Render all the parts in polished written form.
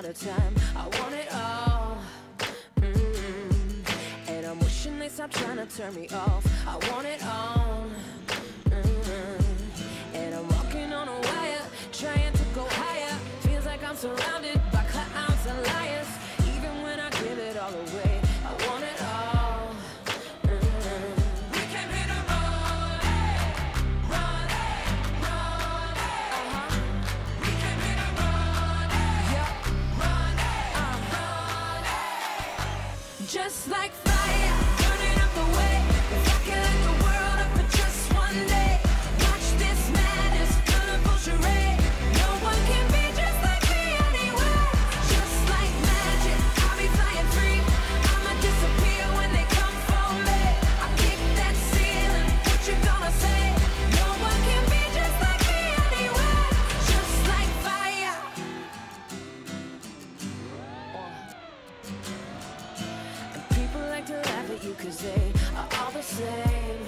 the time. I want it all. And I'm wishing they stop trying to turn me off. I want it all. And I'm walking on a wire, trying to go higher. Feels like I'm surrounded by clowns and liars. Even when I give it all away, I want it all. We came here to run, run, run. We came here to run, run, run. Just like fire, burning up the way. If I can light the world up for just one day. Watch this madness, colorful charade. No one can be just like me anyway. Just like magic, I'll be flying free. I'ma disappear when they come for me. I kick that ceiling, what you gonna say? No one can be just like me anyway. Just like fire. And people like to laugh at you 'cause they are all the same.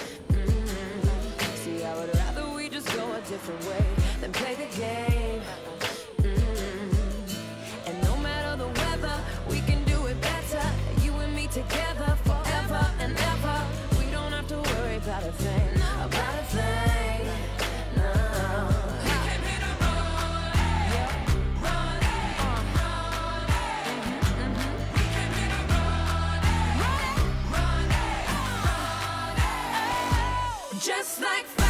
See, I would rather we just go a different way than play the game. And no matter the weather, we can do it better. You and me together forever and ever. We don't have to worry about a thing, about a thing. No. We came here to run, run, run. We came here to run, run, run. Just like